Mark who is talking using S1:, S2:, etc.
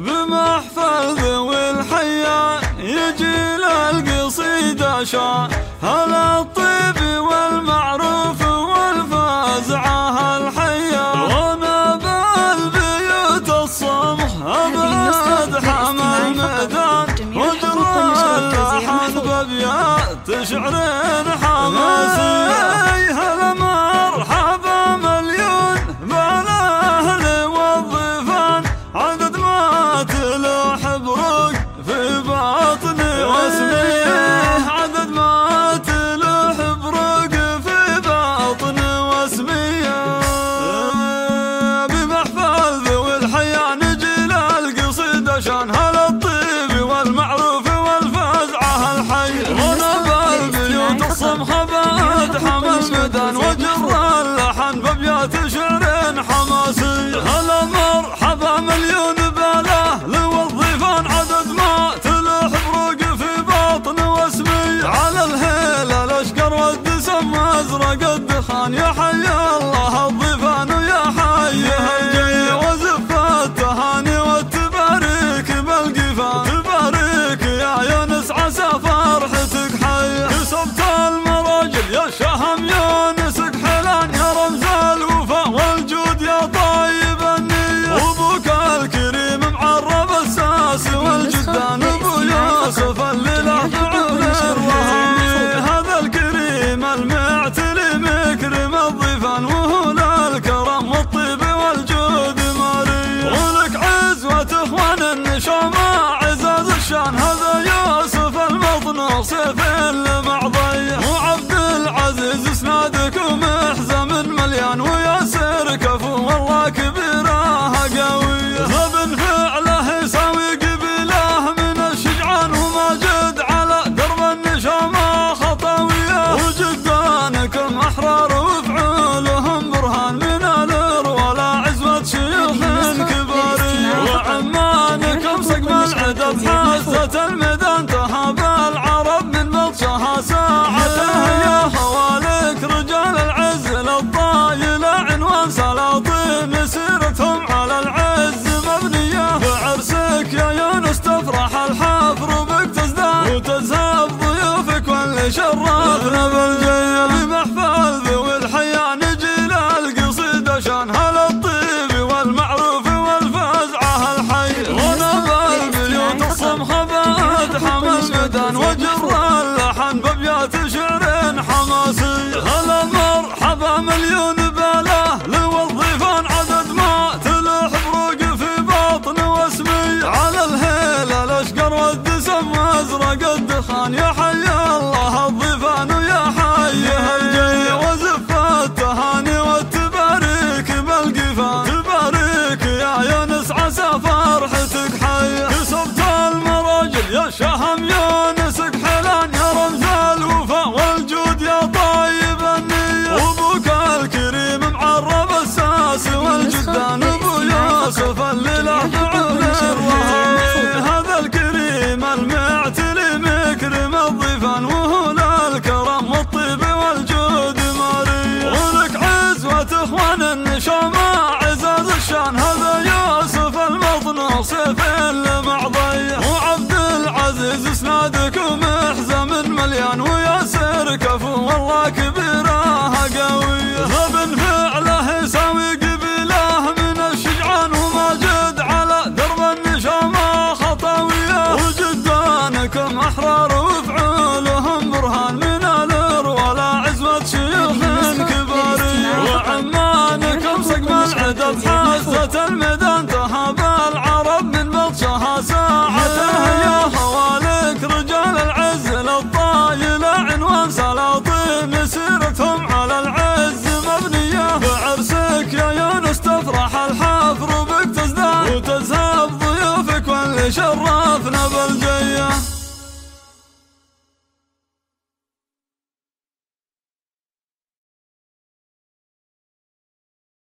S1: بمحفل ذوي الحيان يجي للقصيدة شان، هل الطيب والمعروف والفازعة الحية، وانا بالبيوت الصمح ابعد حمى الميدان، ودر اللحن بابيات شعر حماسي. هلا مرحبا مليون بالاهل والضيفان، عدد ما تلوح بروق في باطني واسمي، عدد ما تلوح بروق في باطني واسمي. بمحفل ذوي الحيان نجي للقصيدة شان، هل الطيب والمعروف والفزعة الحي، وانا بالبيوت الصمخة بعد حمى الميدان، وجر اللحن بابيات شعر حماسي. هلا مرحبا مليون بالاهل والضيفان، عدد ما تلوح بروق في باطن واسمي، على الهيل الاشقر والدسم وازرق الدخان، يا حي الله الضيفان ويا حي الجي، وزف التهاني والتباريك بالقفان، تباريك يا يونس عسى فرحتك حي، كسبت المراجل يا شهم يونسك حلان، يا رمز الوفا والجود يا طيب النية، وابوك الكريم معرب الساس والجدان، ابو يوسف اللي له بعون الرهي، هذا الكريم المعتلي مكرم الضيفان، وهو للكرم والطيب والجود ماري، ولك عزوة اخوان النشامة عزاز الشان، هذا يوسف المطنوع سيف المعضية، وعبد العزيز اسنادك ومحزم مليان، وياسر كفو والله كبيره قوية، غبن فعله يساوي قبيله من الشجعان، وماجد على درب النشامة خطاوية، وجدانكم احرار وفعولهم برهان، من الرولا عزوة شيوخ كباري، وعمانكم سقم العدد حازة الميدان، تهاب العرب من بطشها ساعته، يا خوالك رجال العز للطايلة عنوان، سلاطين سيرتهم على العز مبنية، بعرسك يا يونس تفرح الحفر وبك تزدان، وتزهب ضيوفك واللي شرفنا بالجية. بمحفل ذوي الحيان نجي للقصيدة شان، هل الطيب والمعروف والفزعة الحي، وانا بالبيوت الصمخة بعد حمى الميدان، وجر اللحن بابيات شعر حماسي. هلا مرحبا مليون بالاهل والضيفان، عدد ما تلوح بروق في باطن واسمي، على الهيل الاشقر والدسم وازرق الدخان، يا حي الله الضيفان ويا حي الجي، وزف التهاني والتباريك بالقفان، تباريك يا يونس عسى فرحتك حي، كسبت المراجل يا شهم يونسك حلان، يا رمز الوفا والجود يا طيب النية، وابوك الكريم معرب الساس والجدان، ابو يوسف اللي له بعون الرهي، هذا الكريم المعتلي مكرم الضيفان، وهو للكرم والطيب والجود ماري، ولك عزوة اخوان النشامة عزاز الشان، هذا يوسف المطنوع سيف المعضية، وعبد العزيز اسنادك ومحزم مليان، وياسر كفو والله كبيره قوية، غبن فعله يساوي قبيله من الشجعان، وماجد على درب النشامة خطاوية، وجدانكم احرار وفعولهم برهان، من الرولا عزوة شيوخ كباري، وعمانكم سقم العدد حازة الميدان، تهاب العرب من بطشها ساعته، يا خوالك رجال العز للطايلة عنوان، سلاطين سيرتهم على العز مبنية، بعرسك يا يونس تفرح الحفر وبك تزدان، وتزهب ضيوفك واللي شرفنا بالجنة.